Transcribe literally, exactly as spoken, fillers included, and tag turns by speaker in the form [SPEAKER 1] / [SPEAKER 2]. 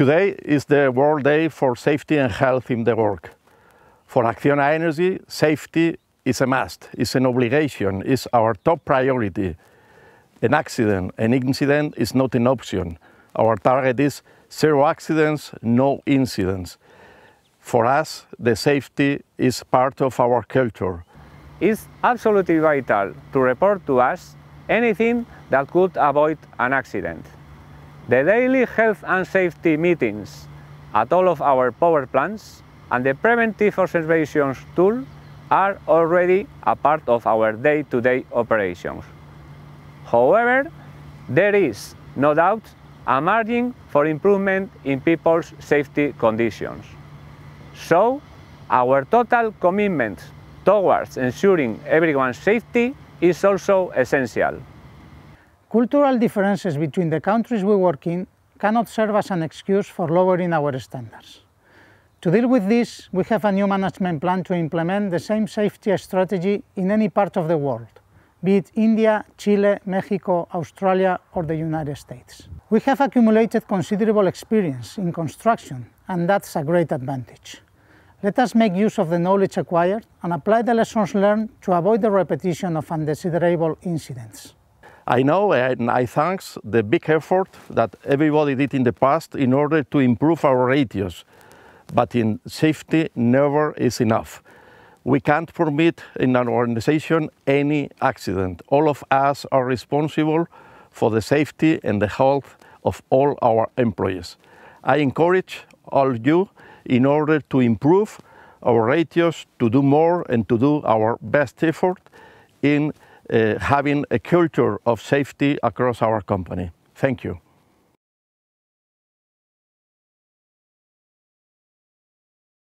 [SPEAKER 1] Today is the World Day for Safety and Health in the Work. For Acciona Energy, safety is a must, it's an obligation, it's our top priority. An accident, an incident is not an option. Our target is zero accidents, no incidents. For us, the safety is part of our culture.
[SPEAKER 2] It's absolutely vital to report to us anything that could avoid an accident. The daily health and safety meetings at all of our power plants and the preventive observations tool are already a part of our day-to-day operations. However, there is no doubt a margin for improvement in people's safety conditions. So, our total commitment towards ensuring everyone's safety is also essential.
[SPEAKER 3] Cultural differences between the countries we work in cannot serve as an excuse for lowering our standards. To deal with this, we have a new management plan to implement the same safety strategy in any part of the world, be it India, Chile, Mexico, Australia or the United States. We have accumulated considerable experience in construction, and that's a great advantage. Let us make use of the knowledge acquired and apply the lessons learned to avoid the repetition of undesirable incidents.
[SPEAKER 1] I know and I thank the big effort that everybody did in the past in order to improve our ratios, but in safety never is enough. We can't permit in our organization any accident. All of us are responsible for the safety and the health of all our employees. I encourage all of you in order to improve our ratios, to do more and to do our best effort in uh, having a culture of safety across our company. Thank you.